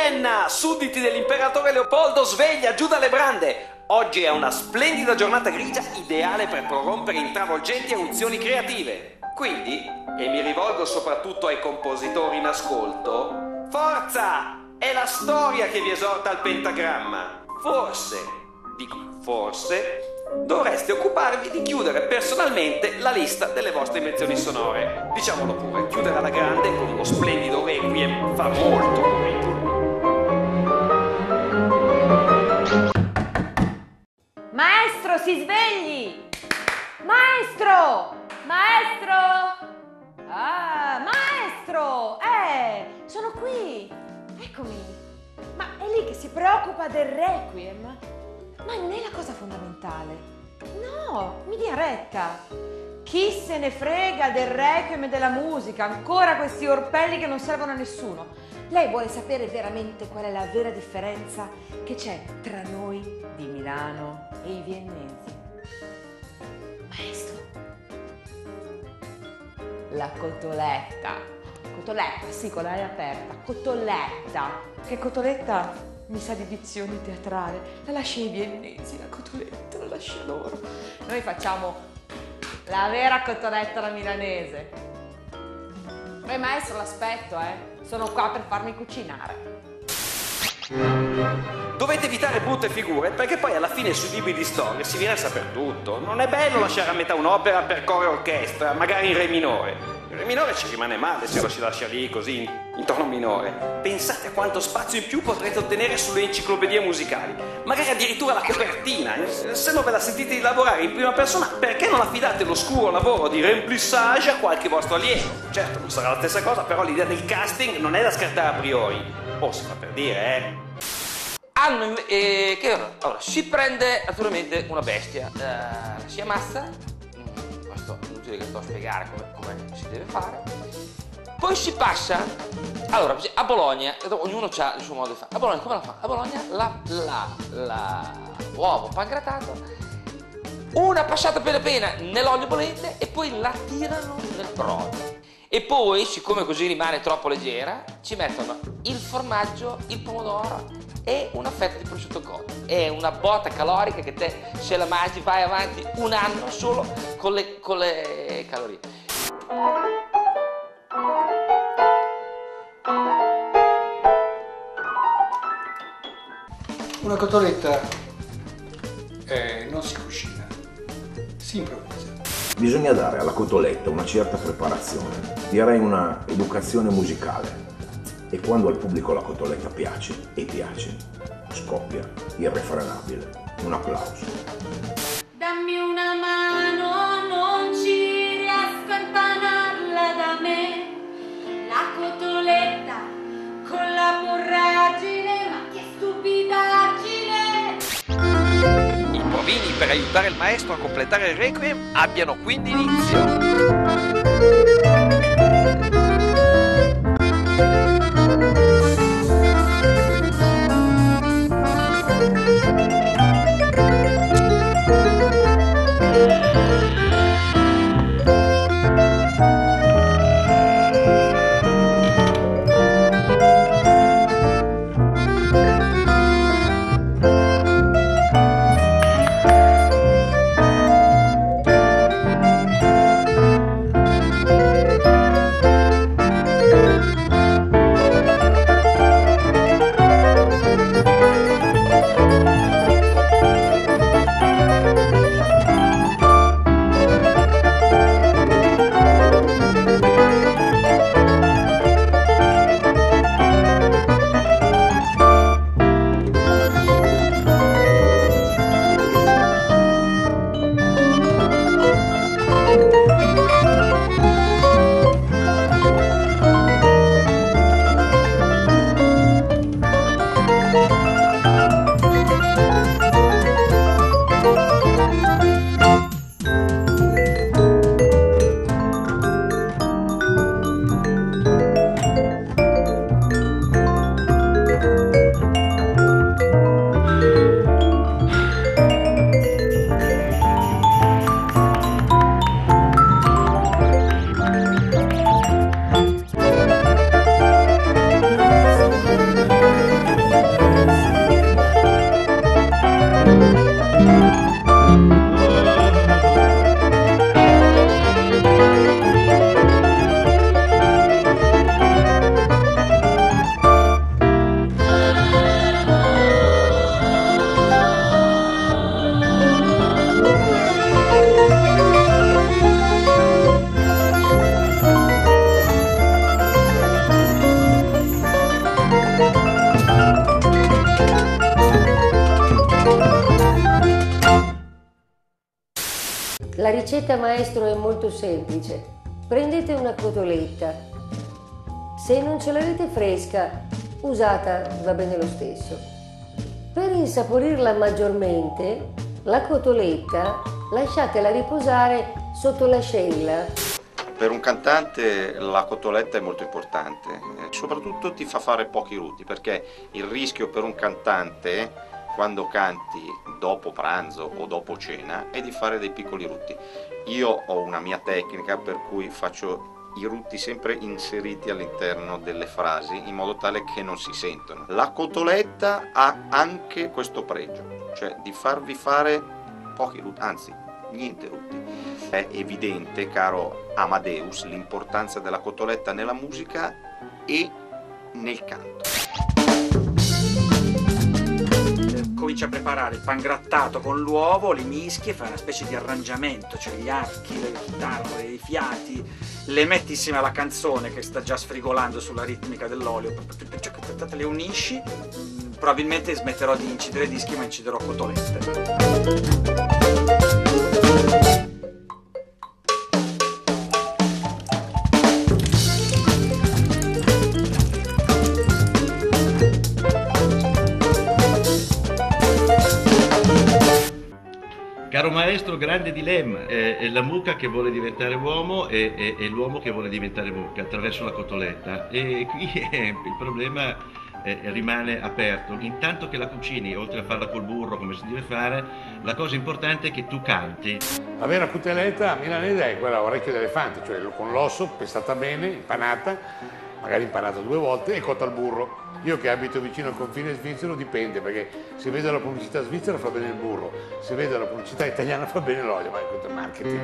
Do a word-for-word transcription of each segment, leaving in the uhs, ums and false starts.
Vienna, sudditi dell'imperatore Leopoldo, sveglia, giù dalle brande! Oggi è una splendida giornata grigia, ideale per prorompere in travolgenti eruzioni creative. Quindi, e mi rivolgo soprattutto ai compositori in ascolto, forza! È la storia che vi esorta al pentagramma. Forse, dico forse, dovreste occuparvi di chiudere personalmente la lista delle vostre invenzioni sonore. Diciamolo pure, chiudere alla grande con uno splendido requiem fa molto curriculum. Maestro, si svegli! Maestro! Maestro! Ah, maestro! Eh, sono qui! Eccomi! Ma è lì che si preoccupa del requiem? Ma non è la cosa fondamentale. No, mi dia retta. Chi se ne frega del requiem e della musica? Ancora questi orpelli che non servono a nessuno. Lei vuole sapere veramente qual è la vera differenza che c'è tra noi di Milano e i viennesi? Maestro, la cotoletta. Cotoletta, sì, con l'aria aperta. Cotoletta. Che cotoletta mi sa di dizione teatrale. La lascia ai viennesi, la cotoletta, la lascia loro. Noi facciamo la vera cotoletta alla milanese. Beh, maestro, l'aspetto, eh. Sono qua per farmi cucinare. Dovete evitare brutte figure perché poi alla fine sui libri di storia si viene a saper tutto. Non è bello lasciare a metà un'opera per coro e orchestra, magari in re minore. Il re minore ci rimane male se lo si lascia lì così in, in tono minore. Pensate a quanto spazio in più potrete ottenere sulle enciclopedie musicali, magari addirittura la copertina. Se non ve la sentite di lavorare in prima persona, perché non affidate l'oscuro lavoro di remplissage a qualche vostro allievo? Certo, non sarà la stessa cosa, però l'idea del casting non è da scartare a priori. O si fa per dire, eh. Hanno, eh, che, allora, si prende naturalmente una bestia, eh, si ammazza, mm, questo è inutile che sto a spiegare come, come si deve fare, poi si passa, allora a Bologna, ognuno ha il suo modo di fare, a Bologna come la fa? A Bologna la, la, la uovo pangratato, una passata appena appena nell'olio bollente e poi la tirano nel brodo. E poi, siccome così rimane troppo leggera, ci mettono il formaggio, il pomodoro e una fetta di prosciutto cotto. È una botta calorica che te, se la mangi, vai avanti un anno solo con le, con le calorie. Una cotoletta eh, non si cucina, si improvvisa. Bisogna dare alla cotoletta una certa preparazione, direi una educazione musicale. E quando al pubblico la cotoletta piace, e piace, scoppia irrefrenabile. Un applauso. Dammi una mano, non ci riesco a impanarla da me. La cotoletta con la voragine, ma che stupidaggine! I provini per aiutare il maestro a completare il requiem abbiano quindi inizio. La ricetta maestro è molto semplice. Prendete una cotoletta. Se non ce l'avete fresca, usata va bene lo stesso. Per insaporirla maggiormente, la cotoletta lasciatela riposare sotto l'ascella. Per un cantante la cotoletta è molto importante, eh, soprattutto ti fa fare pochi rutti, perché il rischio per un cantante quando canti dopo pranzo o dopo cena è di fare dei piccoli rutti. Io ho una mia tecnica per cui faccio i rutti sempre inseriti all'interno delle frasi in modo tale che non si sentono. La cotoletta ha anche questo pregio, cioè di farvi fare pochi rutti, anzi niente rutti. È evidente, caro Amadeus, l'importanza della cotoletta nella musica e nel canto. Comincia a preparare il pangrattato con l'uovo, li mischi e fai una specie di arrangiamento, cioè gli archi, le chitarre, i fiati, le metti insieme alla canzone che sta già sfrigolando sulla ritmica dell'olio, le unisci. Probabilmente smetterò di incidere dischi, ma inciderò cotolette. Caro maestro, grande dilemma, è, è la mucca che vuole diventare uomo e, e, e l'uomo che vuole diventare mucca attraverso la cotoletta, e qui eh, il problema eh, rimane aperto. Intanto che la cucini, oltre a farla col burro come si deve fare, la cosa importante è che tu canti. La vera cotoletta milanese è quella a orecchio d'elefante, cioè con l'osso pestata bene, impanata, magari impanata due volte e cotta al burro. Io che abito vicino al confine svizzero dipende, perché se vedo la pubblicità svizzera fa bene il burro, se vedo la pubblicità italiana fa bene l'olio, ma questo è marketing.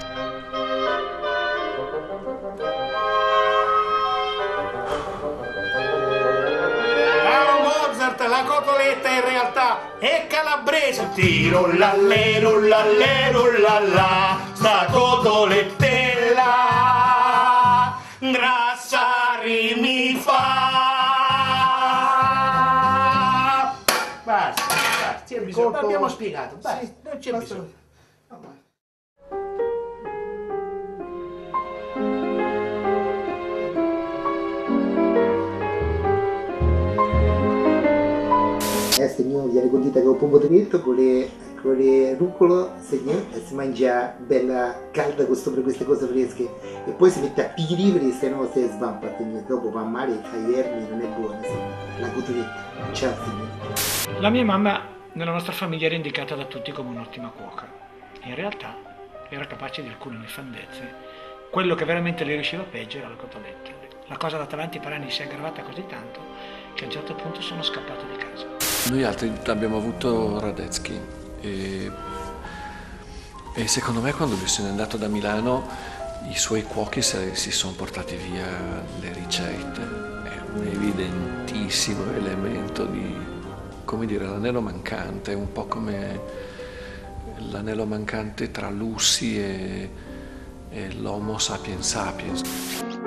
Caro Mozart, la cotoletta in realtà è calabrese. Tiro l'allero, l'allero, l'allà, sta cotolettella grassa mi fa. Basta, basta, c'è bisogno, Colpo... abbiamo spiegato, basta, sì, non c'è basta. bisogno. Adesso io viene condita con il pomodoro con le, con le ruccolo e si mangia bella calda con sopra queste cose fresche e poi si mette a pirivere, se no si svampa, dopo va male, fa i vermi, non è buona, la cotoletta. Ciao signore. La mia mamma nella nostra famiglia era indicata da tutti come un'ottima cuoca. In realtà era capace di alcune nefandezze. Quello che veramente le riusciva peggio era la cotoletta. La cosa andata avanti per anni si è aggravata così tanto che a un certo punto sono scappato di casa. Noi altri abbiamo avuto Radetzky e, e secondo me quando lui se n'è andato da Milano i suoi cuochi si, si sono portati via le ricette. È un evidentissimo elemento di, come dire, l'anello mancante, un po' come l'anello mancante tra Lucy e, e l'Homo sapiens sapiens.